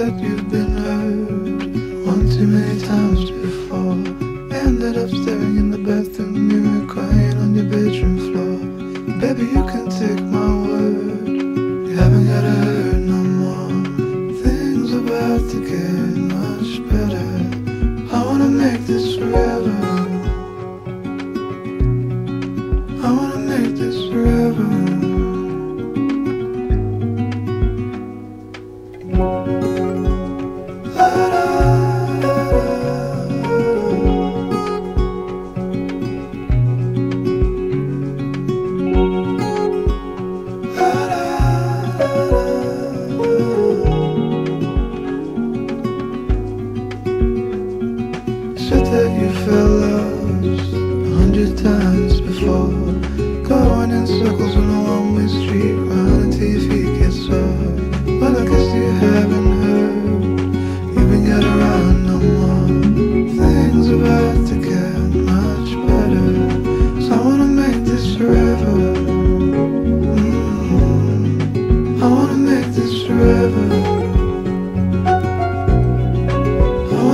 that you've been hurt one too many times before. Ended up staring in the bathroom mirror, crying on your bedroom floor. Baby, you can take my word, you haven't gotta hurt no more. Things about to get much better. I wanna make this forever. I wanna make this forever.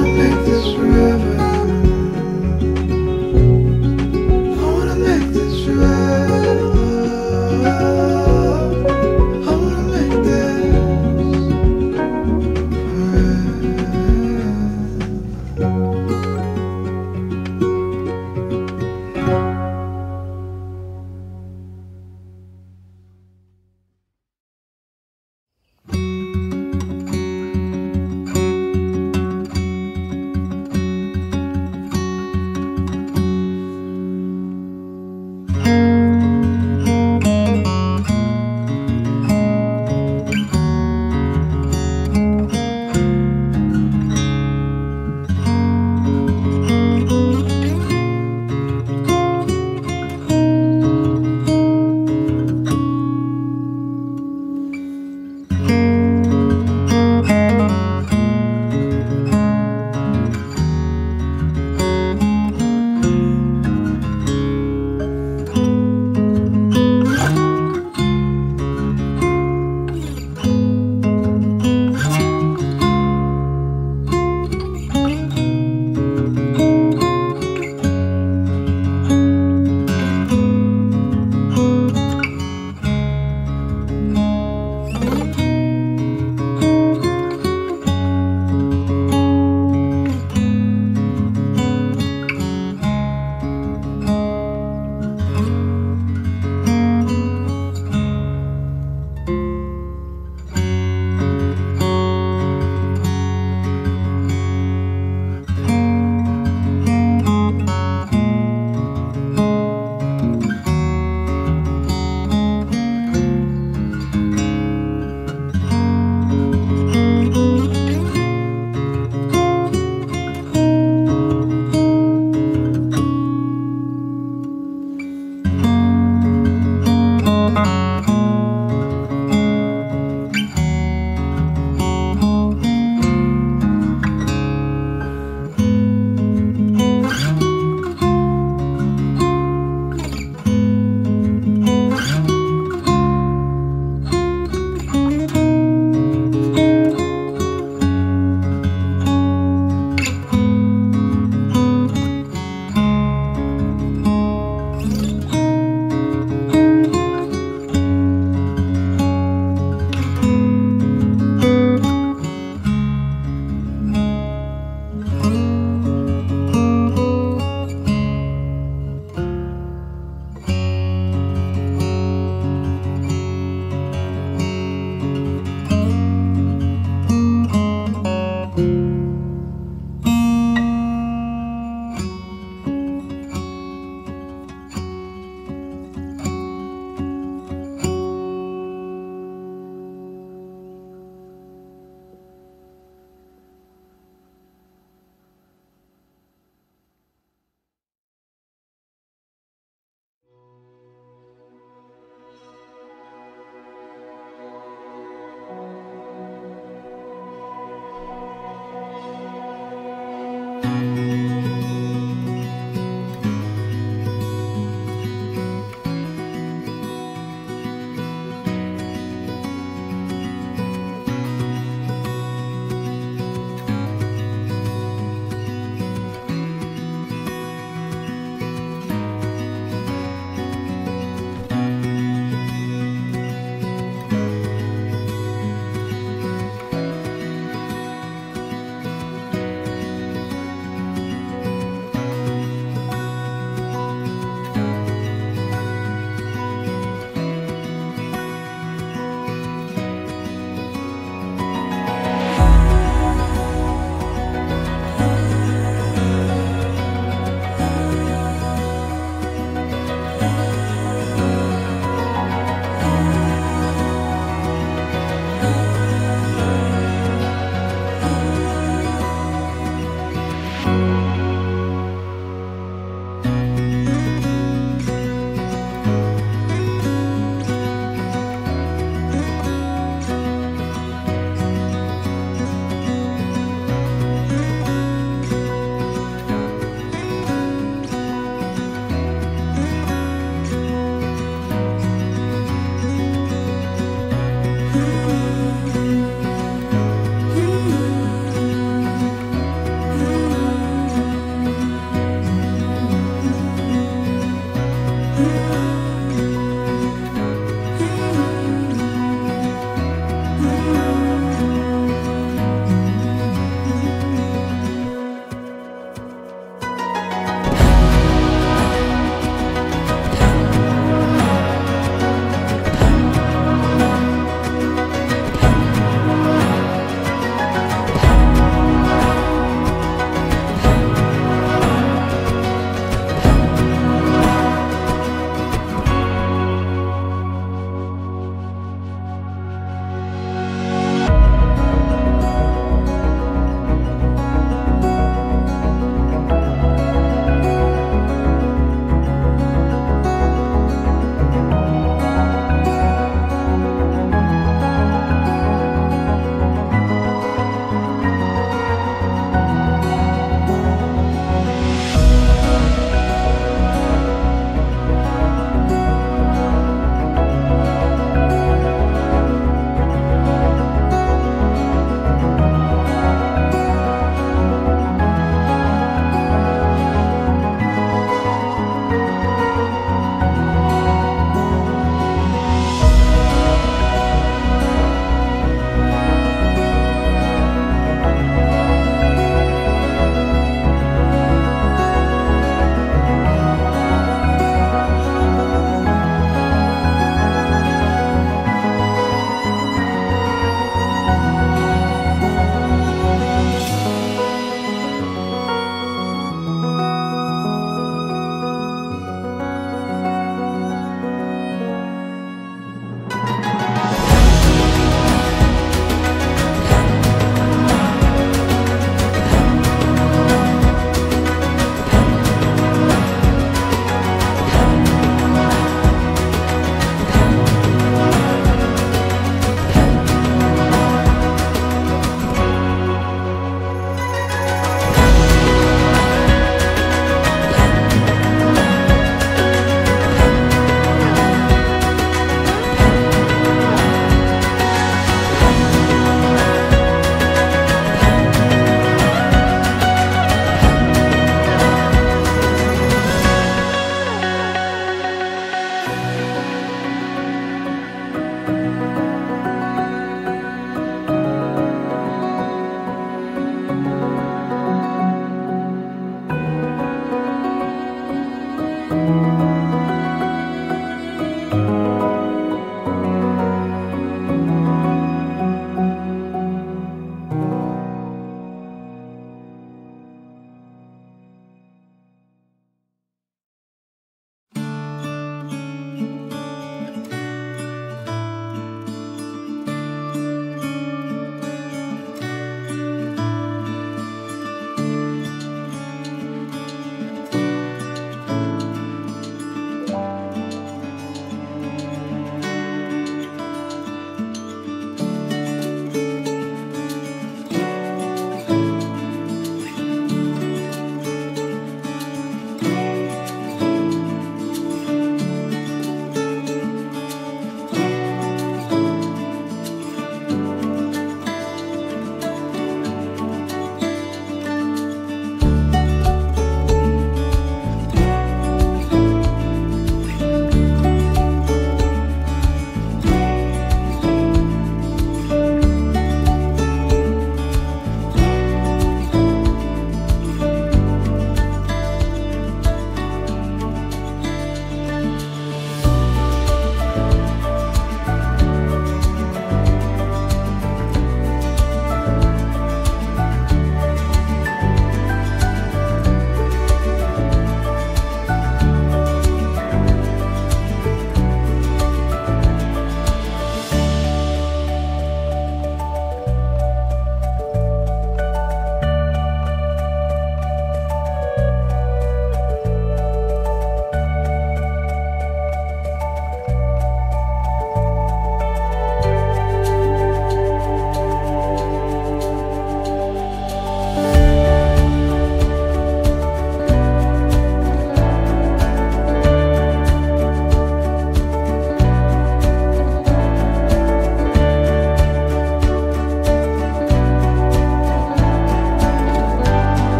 This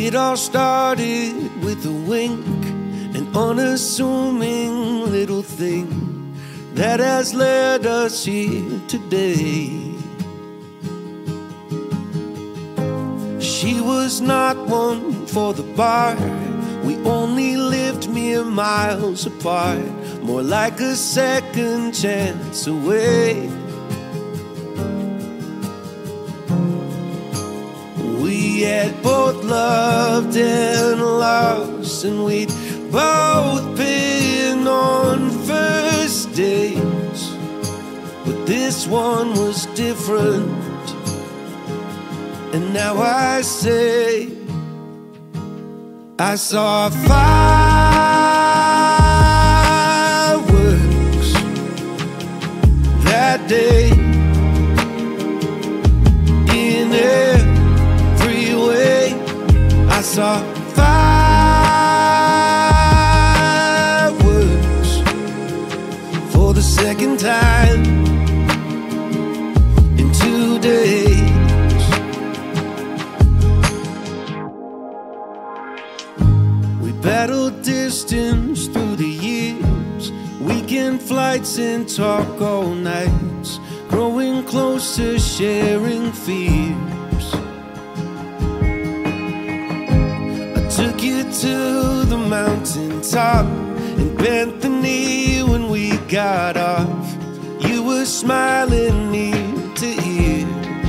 It all started with a wink, an unassuming little thing that has led us here today. She was not one for the bar. We only lived mere miles apart, more like a second chance away. We had both loved and lost, and we'd both been on first dates, but this one was different. And now I say, I saw fireworks that day in every way. I saw fireworks for the second time in 2 days. Battled distance through the years, weekend flights and talk all nights, growing closer, sharing fears. I took you to the mountaintop and bent the knee when we got off. You were smiling ear to ear.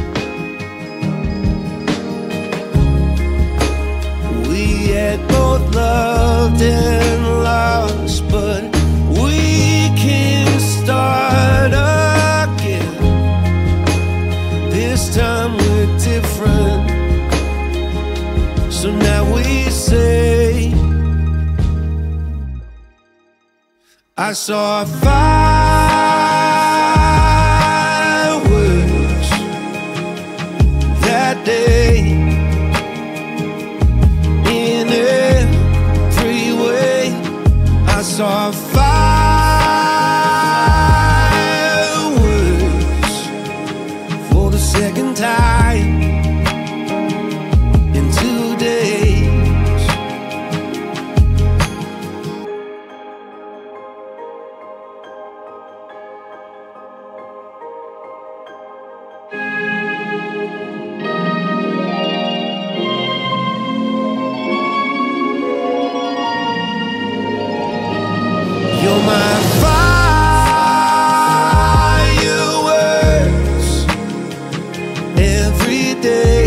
We had both loved and lost, but we can start again. This time we're different, so now we say, I saw fireworks that day in every way. I saw fireworks for the second time in 2 days. You're my fireworks every day.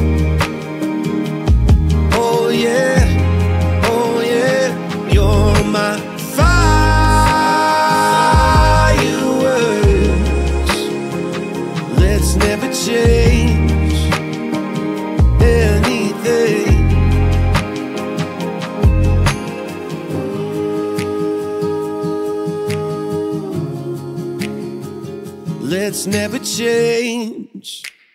Oh yeah, oh yeah. You're my fireworks. Let's never change anything. Let's never change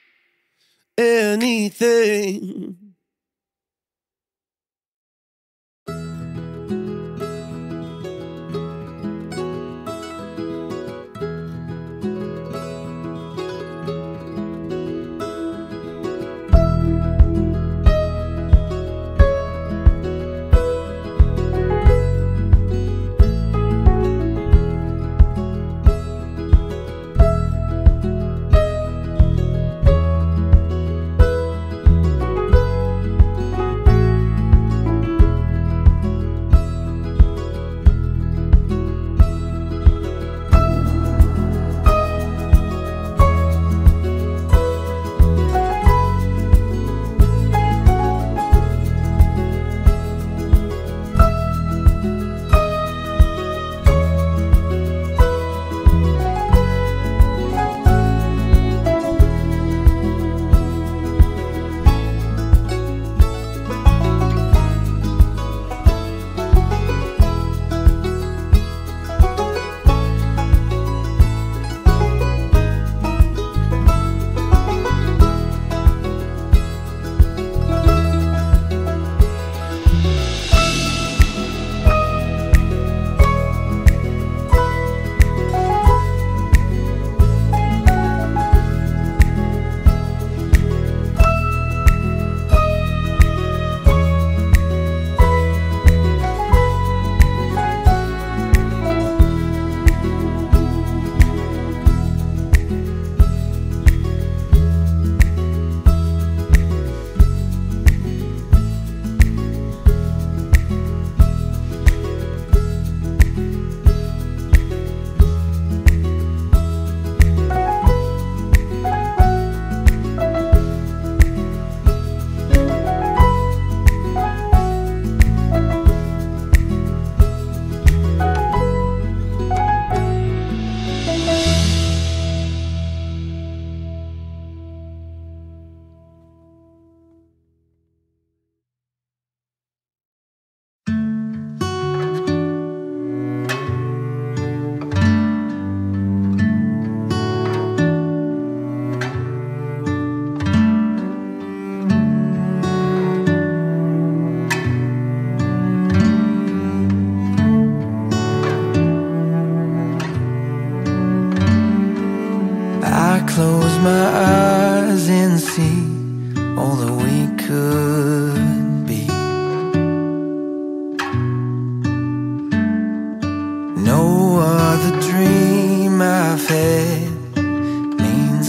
anything.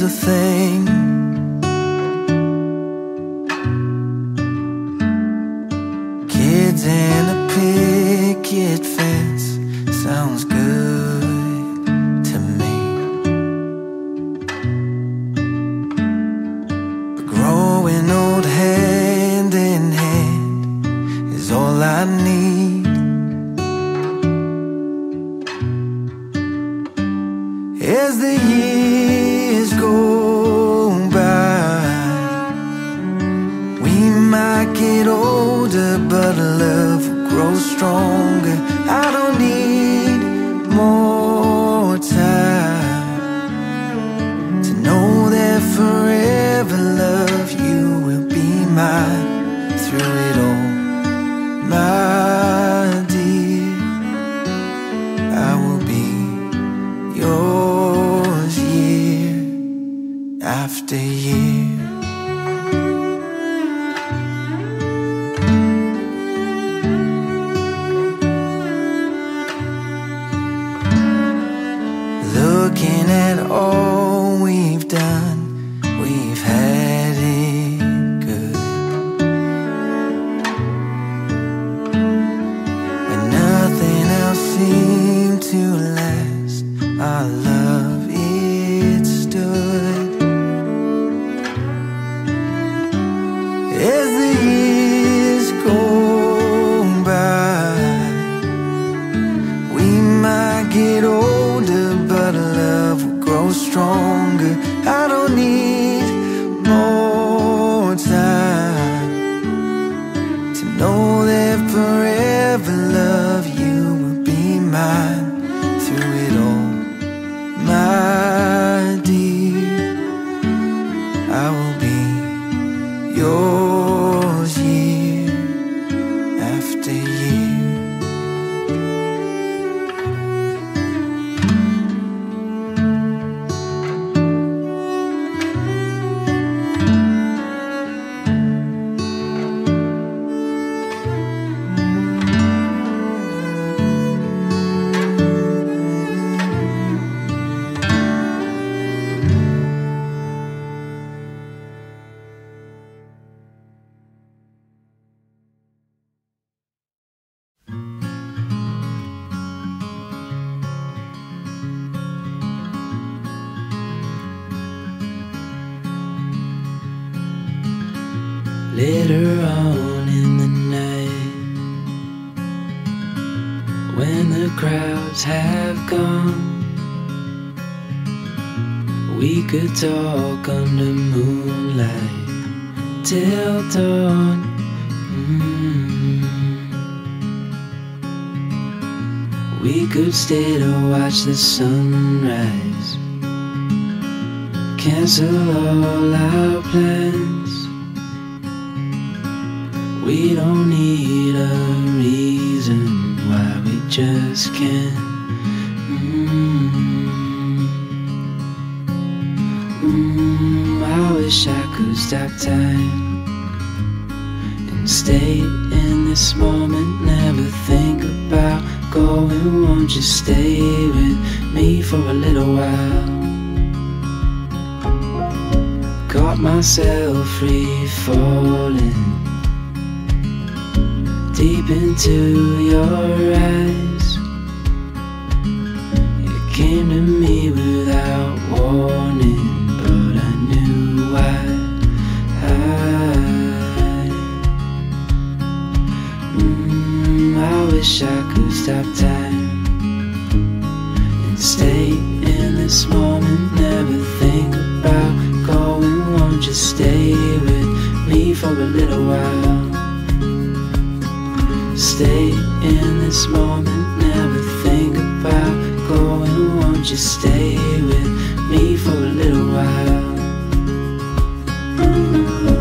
a thing. Kids and a picket fence sounds good to me. But growing old hand in hand is all I need. As the years go by, we might get older, but love will grow stronger. I don't need more time to know that forever, love, you will be mine through it all, my dear. I will be yours year after year. Looking at all we've done, we've had it good. When nothing else seemed to last, our love, it stood. As the years go by, we might get older, but love will grow stronger. I don't need more time to know that forever, love, you will be mine through it all, my dear. I will be yours year after year. Later on in the night, when the crowds have gone, we could talk under moonlight till dawn. We could stay to watch the sunrise, cancel all our plans. We don't need a reason why we just can't. I wish I could stop time and stay in this moment, never think about going. Won't you stay with me for a little while? Caught myself free falling deep into your eyes. It came to me without warning, but I knew why. I wish I could stop time and stay in this moment, never think about going. Won't you stay with me for a little while? Stay in this moment, never think about going. Won't you stay with me for a little while?